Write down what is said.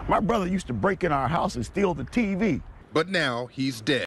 My brother used to break in our house and steal the TV. But now he's dead.